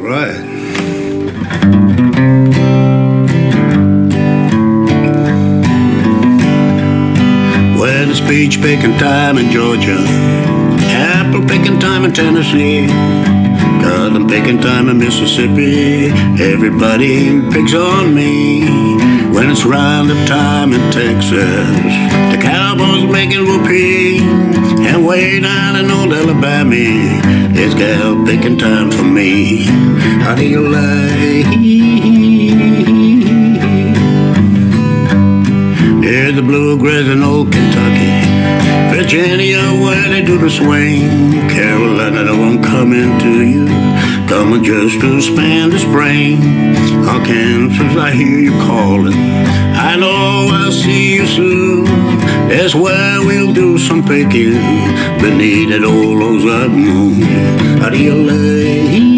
right. Well, it's peach picking time in Georgia, apple picking time in Tennessee, cotton picking time in Mississippi. Everybody picks on me. When it's roundup time in Texas, the cowboys making whoopee, and way down in old Alabama, it's cow picking time for me. How do you like? There's the bluegrass in old Kentucky, Virginia where they do the swing, Carolina the one coming to you, coming just to spend the spring. Kansas, I hear you calling, I know I'll see you soon. That's where we'll do some picking beneath that old Ozark moon. How do you like?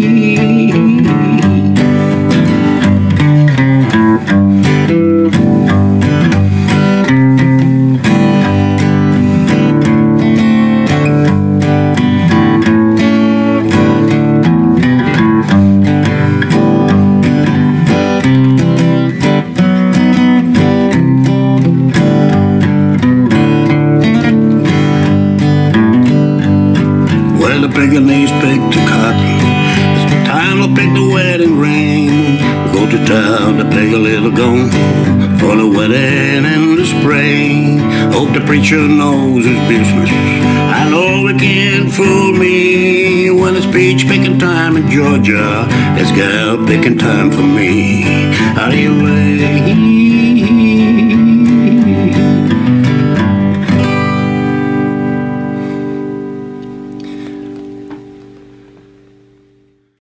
The pickaninnys pick the cotton, it's time to pick the wedding ring. Go to town to pick a little gone for the wedding in the spring. Hope the preacher knows his business, I know he can't fool me. When it's peach picking time in Georgia, it's gal picking time for me. How do you like?